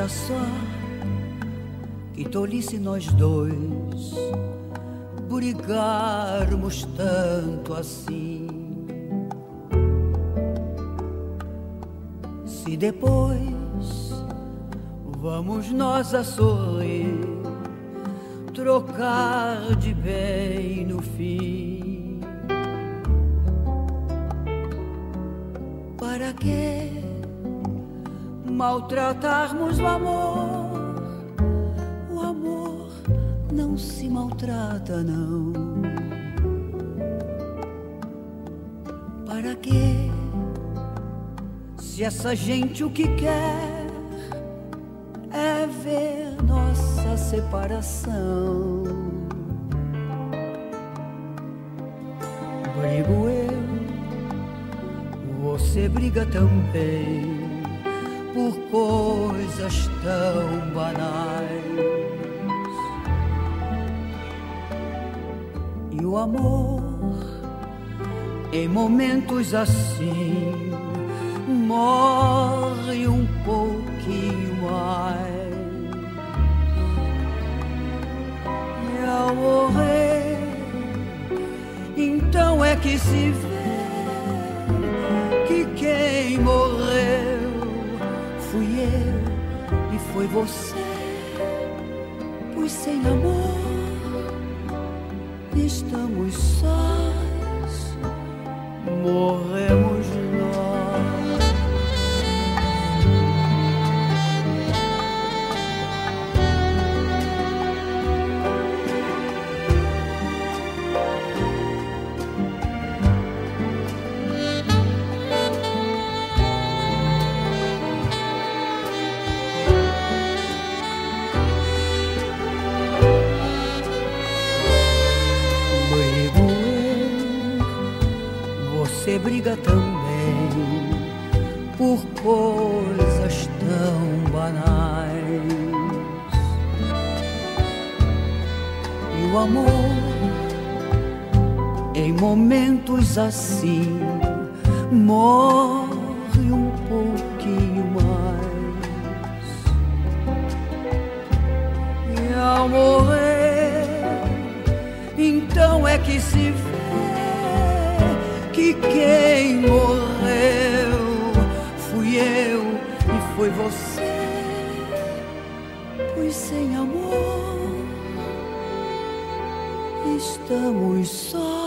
Olha só, que tolice nós dois brigarmos tanto assim. Se depois vamos nós a sorrir, trocar de bem no fim. Para que maltratarmos o amor? O amor não se maltrata, não. Para que, se essa gente o que quer é ver nossa separação? Brigo eu, você briga também, por coisas tão banais. E o amor, em momentos assim, morre um pouquinho mais. E ao morrer, então é que se vê que quem morreu fui eu e foi você. Pois sem amor estamos sós, morremos nós. Você briga também por coisas tão banais. E o amor, em momentos assim, morre um pouquinho mais. E ao morrer, então é que se vê que quem morreu fui eu e foi você. Pois sem amor estamos só.